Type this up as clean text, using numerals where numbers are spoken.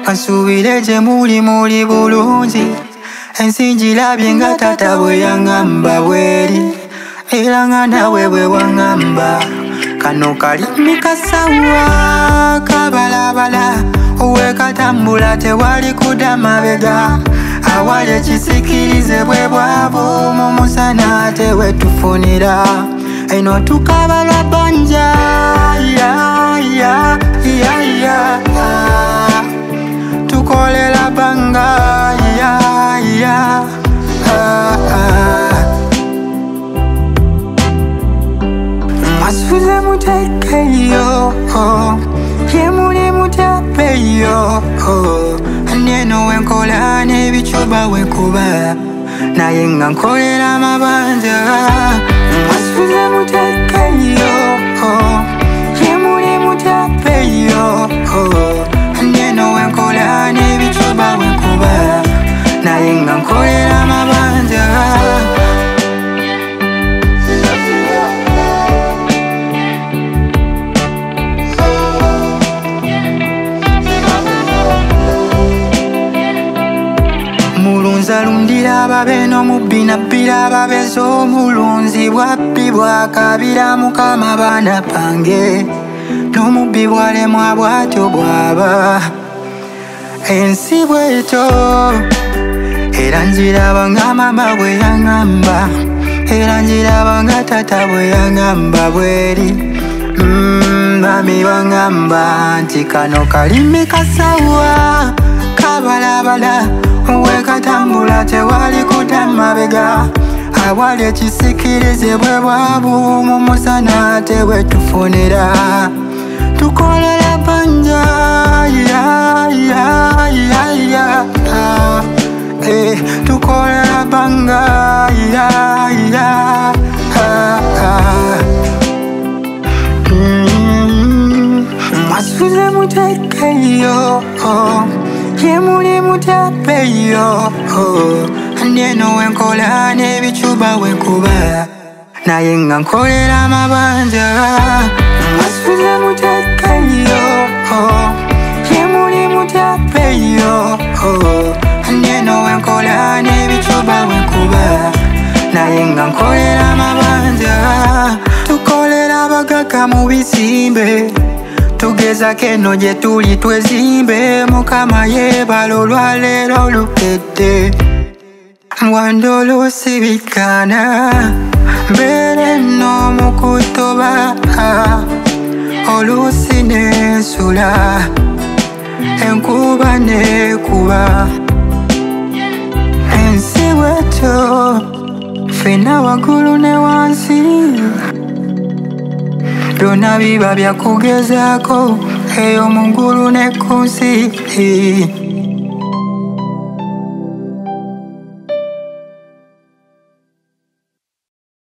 Kasubire gye muli bulungi. Ensi ngirabye nga taata bwe yaŋŋamba bweri, era nga nawe bwe waŋŋamba. Kano kalimi kasawa kabalabala, wekatambula tewali kudda mabega. Awali ekisikirize bwe bwavu, mu musana ate wetufunira. Eno tukabalwa bbanja, tukolera bbanga, mwasuze mutekeyo, ye muli mutapeyo. Neno wenkola n'ebicuba wekuba, naye nga nkolera amabanja. Mwasuze mutekeyo, ye muli mutapeyo. Neno wenkola n'ebicuba wekuba, naye nga nkolera amabanja. Mulunzi alundira ababe n'omubbi nabbira ababeza. Omulunzi bwabbi bwakabira Mukama baana bange, n'omubbi bwalemwa bwatyo bwaba. Ensi bwetyo era ngiraba nga mama bwe yaŋŋamba, era ngiraba nga taata bwe yaŋŋamba bweri. Mami baŋŋamba nti kano kalimi kasawa kabalabala, wekatambula tewali kudda mabega. Awali ekisikirize bwe bwavu, mu musana ate wetufunira. Tukolera bbanja, tukolera bbanga, mwasuze mutekeyo, ye muli mutapeyo. Neno wenkola n'ebicuba wekuba, naye nga nkolera amabanja. Mwasuze mutekeyo, ye muli mutapeyo. Neno wenkola n'ebicuba wekuba, naye nga nkolera amabanja. Tukolera abagagga mu bisimbe, tugezako eno gye tuli twezimbe. Mukama yeebala olwaleero lukedde, wandi olusibikana. Mbeera eno mu kutoba, oluusi neesula, enkuba neekuba. Ensi bwetyo ffenna waggulu ne wansi, byonna biba byakugezaako eyo mu ggulu ne ku nsi.